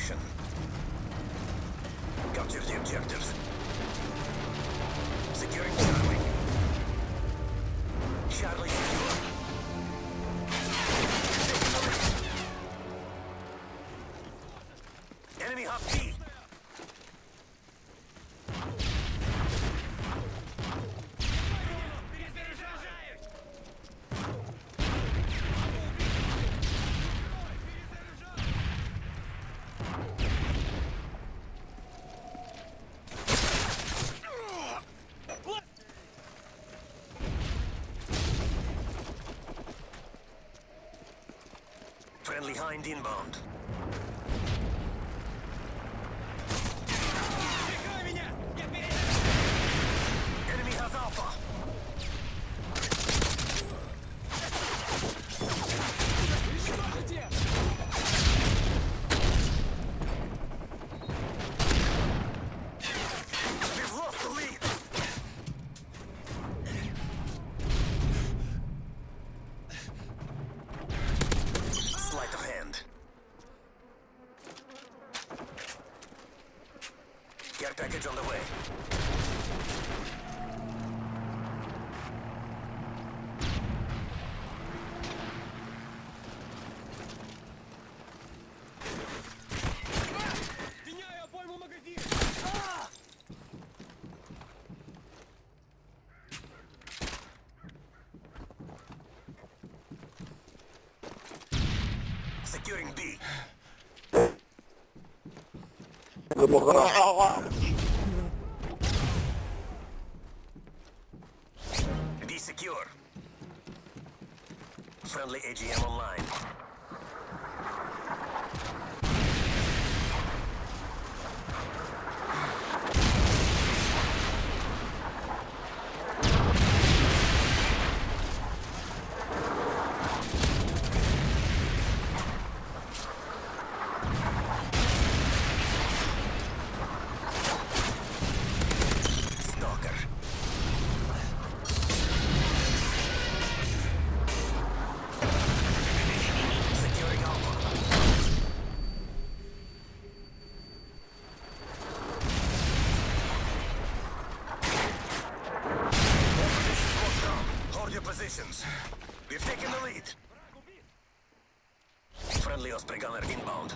position. Capture the objectives. Securing Charlie. Charlie secure. Enemy hot B. Friendly Hind inbound. Enemy has Alpha. We've lost the lead. Sleight of hand. Care package on the way. Меняю обойму магазин! Securing B. B secure. Friendly AGM online. Stalker. Securing Alpha. Positions locked down. Hold your positions. We've taken the lead. Friendly Osprey gunner inbound.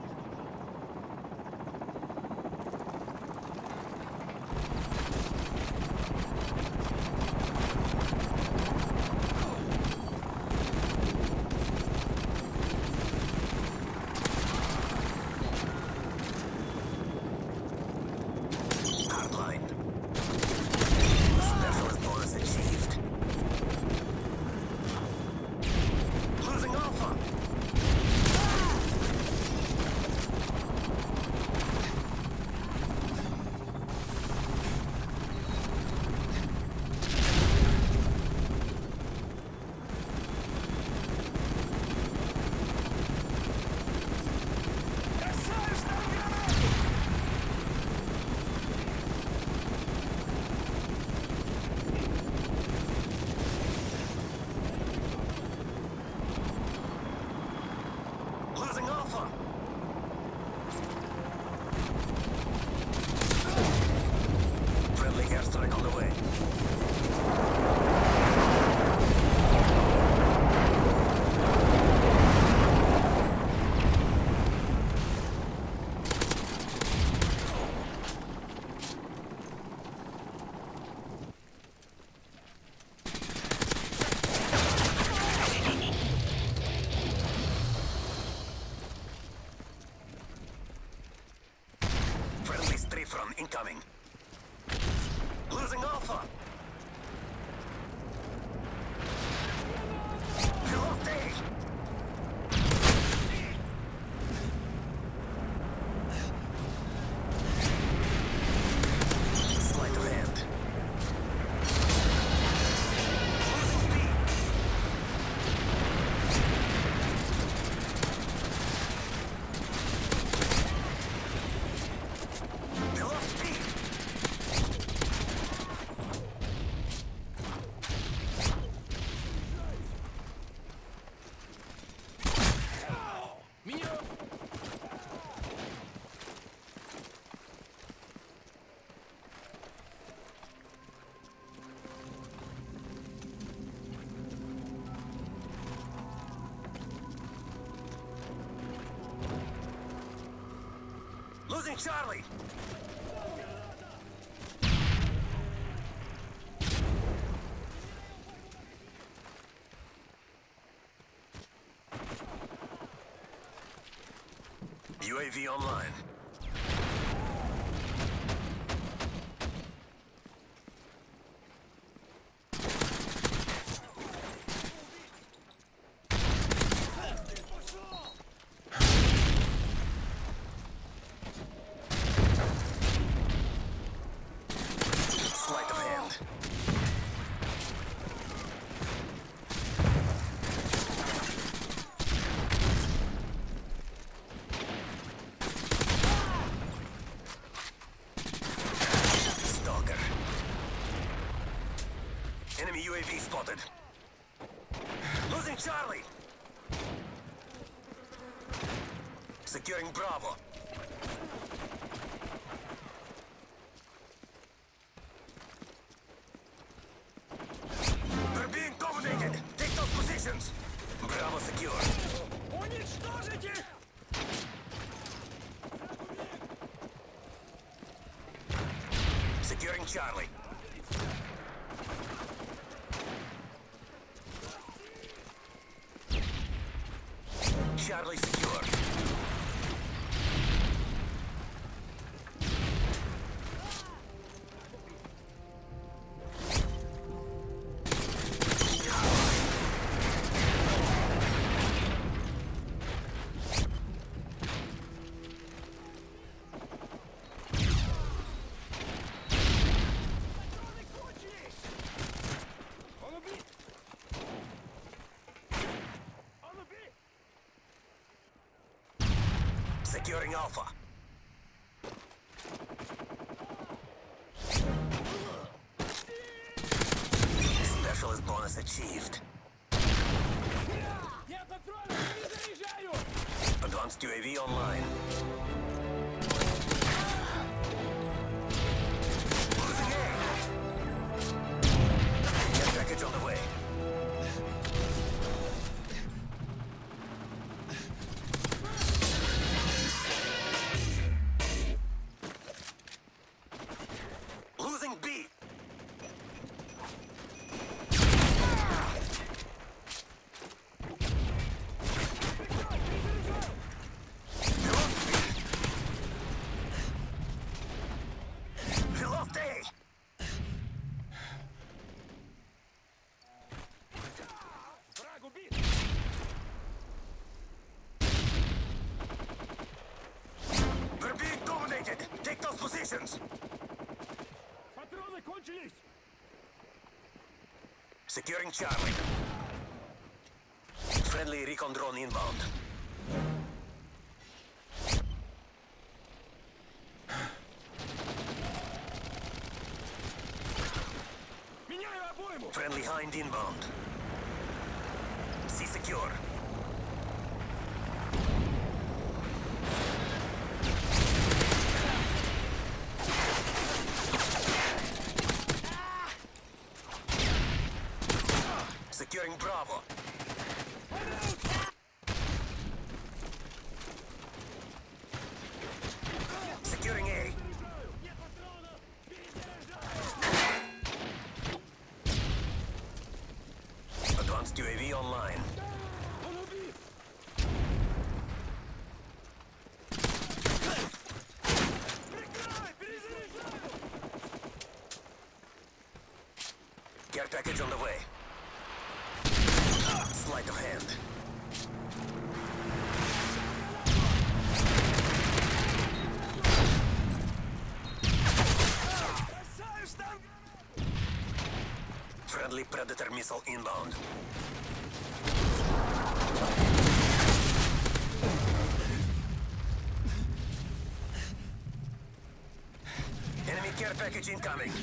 Hardline. Specialist bonus achieved. Losing Alpha. Losing Alpha. Friendly airstrike on the way. Friendly stray from incoming. Losing Alpha. We lost A. Sleight of hand. Losing B. We lost B. Losing Charlie! UAV online. Sleight of hand. Stalker. Enemy UAV spotted. Losing Charlie. Securing Bravo. We're being dominated. Take those positions. Bravo secure. Уничтожить их! Securing Charlie. Charlie secure. Он убит! Он убит! Securing Alpha. Specialist bonus achieved. Нет патронов, не заряжаю! Advanced UAV online. Losing A. Care package on the way. Losing B. We lost A. Враг убит! We're being dominated. Take those positions. Патроны кончились! Securing Charlie. Friendly recon drone inbound. Меняю обойму! Friendly Hind inbound. C secure. Securing Bravo. Securing A. Нет патронов! Перезаряжаю! Advanced UAV online. Он убит! Прикрывай! Перезаряжаю! Care package on the way. Sleight of hand. Бросаю штанг! Friendly Predator missile inbound. Enemy care package incoming.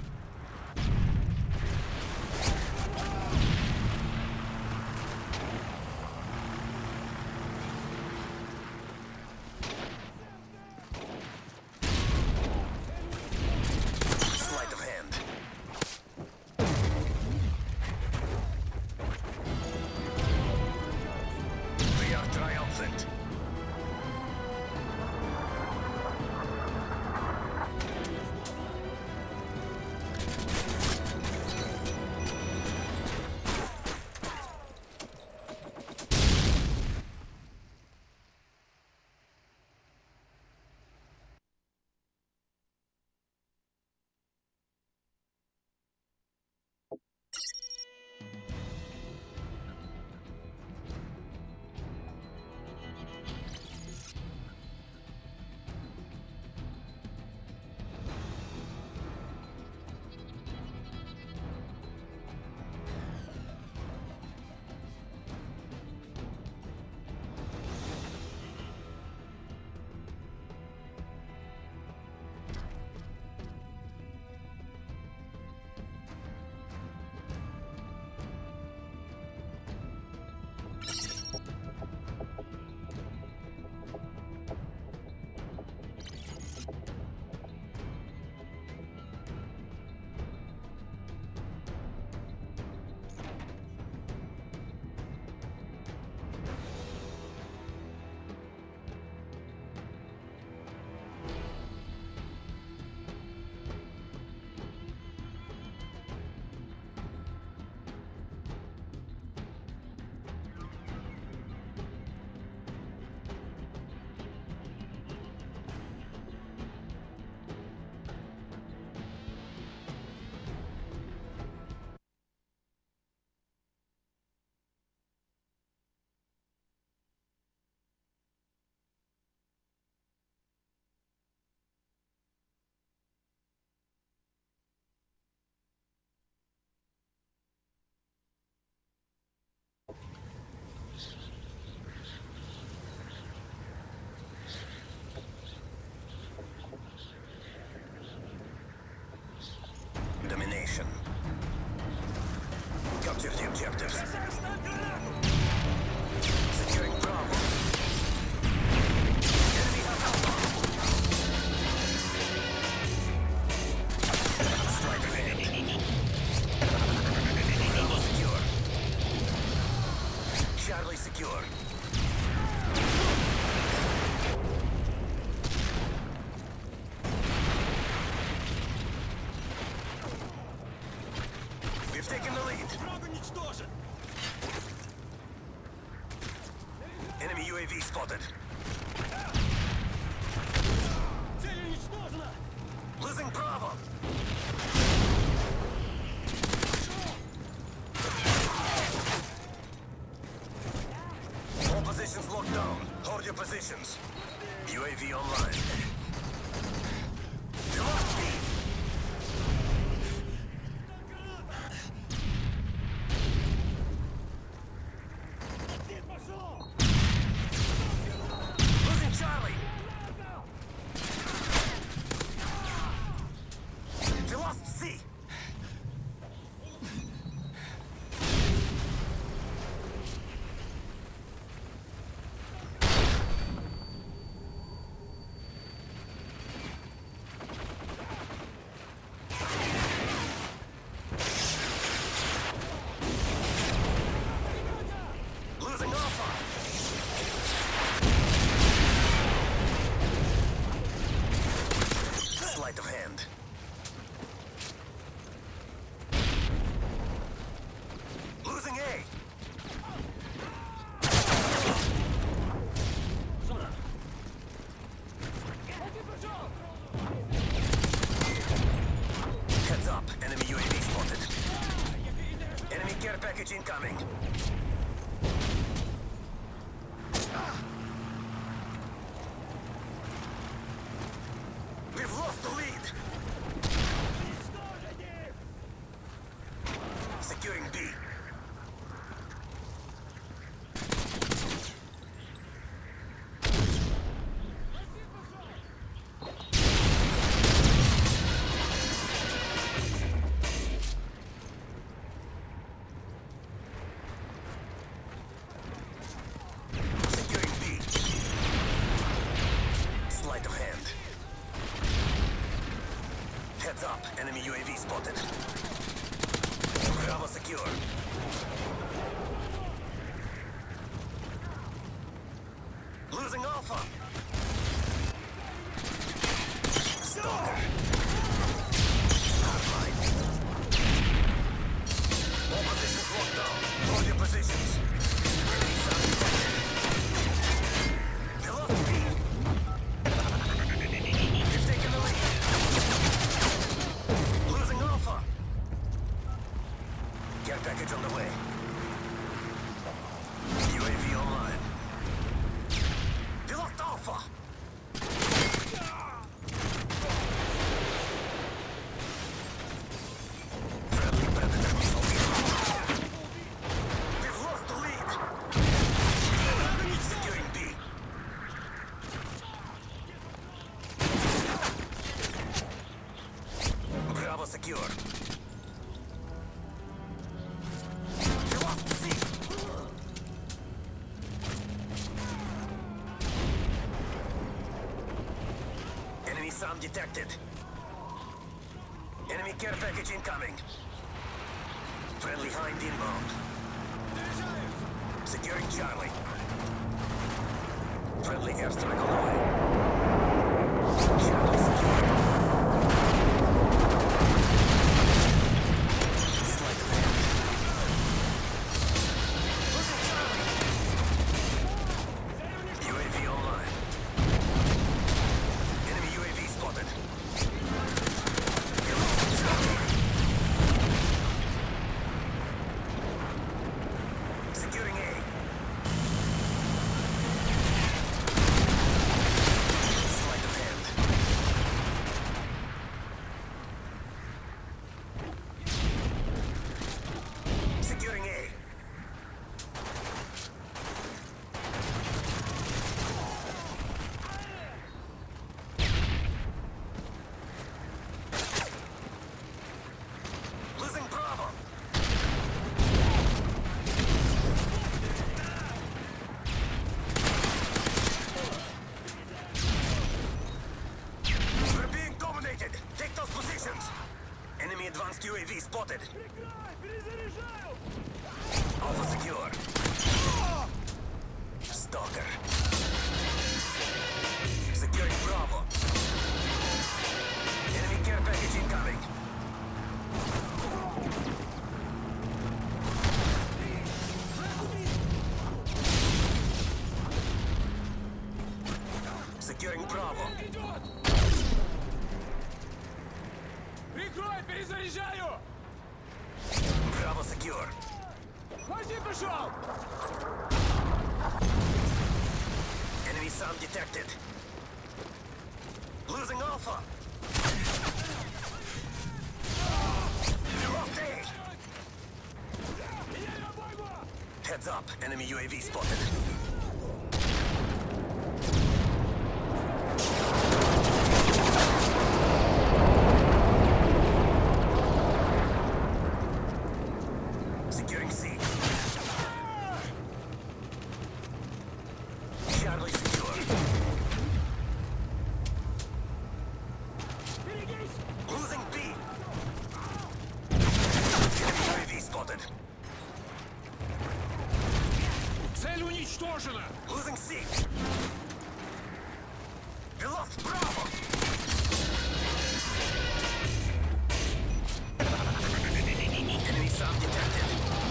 Sleight of hand. We are triumphant. positions. UAV online. You lost me. Один пошел! Losing Charlie. You lost C. Losing Alpha. Sleight of hand. Losing A. Один пошел! Heads up. Enemy UAV spotted. Enemy care package incoming. We've lost the lead. Уничтожить их! Securing B. Один пошел! Securing B. Sleight of hand. Heads up. Enemy UAV spotted. Bravo secure. Losing Alpha. Stalker. Hardline. All positions locked down. Hold your positions. Release undetected. You lost B. You've taken the lead. Losing Alpha. Care package on the way. UAV online. You lost Alpha. Friendly Predator missile inbound. We've lost the lead. Securing B. Bravo secure. You lost C. Enemy SAM detected. Enemy care package incoming. Friendly Hind inbound. Securing Charlie. Friendly airstrike on the way. Charlie secure. Sleight of hand. Losing Charlie. UAV online. Enemy UAV spotted. You lost Charlie. Securing A. Sleight of hand. Securing A. Losing Bravo. We're being dominated. Take those positions. Enemy advanced UAV spotted. Прикрой! Перезаряжаю! Alpha secure. Stalker. Securing Bravo. Enemy care package incoming. Securing Bravo. Идет! Прикрой! Перезаряжаю! Bravo secure. Один пошел! Losing Alpha. We lost A. Меняю обойму! Heads up. Enemy UAV spotted. Securing C. Charlie secure. Берегись! Losing B. Enemy UAV spotted. Цель уничтожена! Losing C. We lost Bravo. Enemy SAM detected.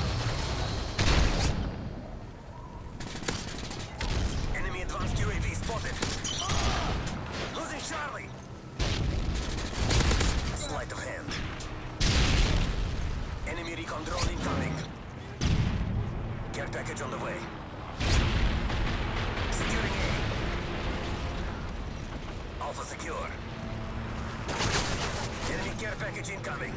Enemy advanced UAV spotted. Losing Charlie. Sleight of hand. Enemy recon drone incoming. Care package on the way. Securing A. Alpha secure. Enemy care package incoming.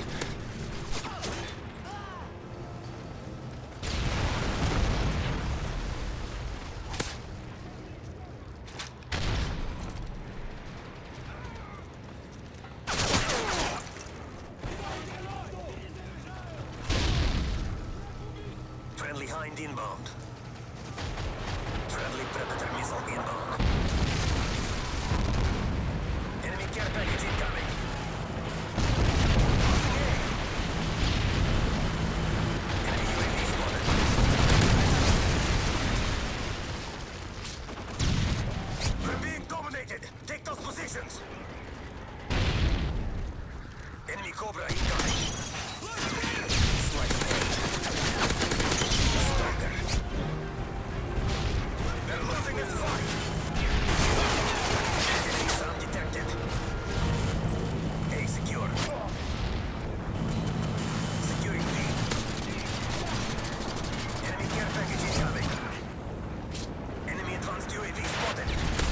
Friendly Hind inbound. Friendly Predator missile inbound. Enemy care package incoming. Enemy UAV spotted. We're being dominated. Take those positions. Enemy Cobra incoming. Sleight of hand. Stalker. They're losing this fight. Enemy SAM detected. A secure. Securing B. Enemy care package incoming. Enemy advanced UAV spotted.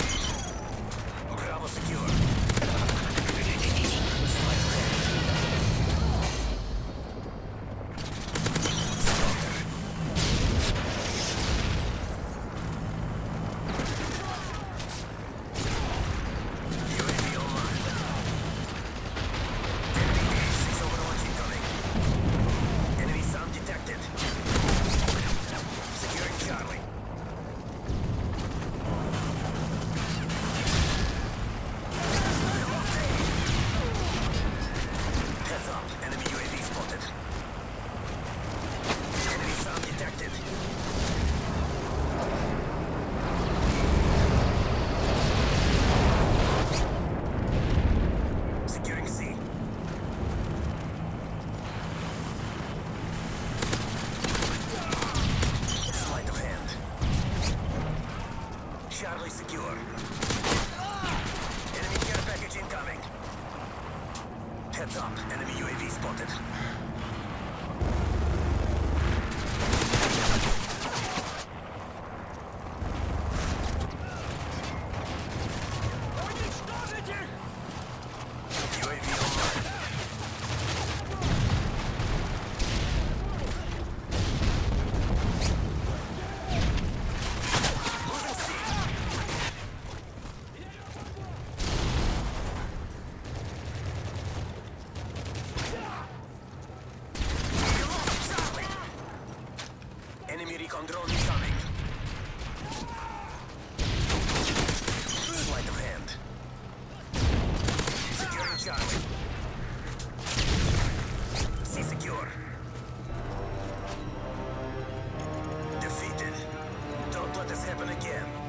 Bravo secure. Sleight of hand. Stalker. UAV online. Enemy A6 overwatch incoming. Enemy SAM detected. Securing Charlie. Heads up. Enemy UAV spotted. Enemy SAM detected. Securing C. Sleight of hand. Charlie secure. Enemy care package incoming. Heads up. Enemy UAV spotted. Уничтожить их! UAV online. Losing C. We lost Charlie. Enemy recon drone incoming. Sleight of hand. Securing Charlie. C secure. Defeated. Don't let this happen again.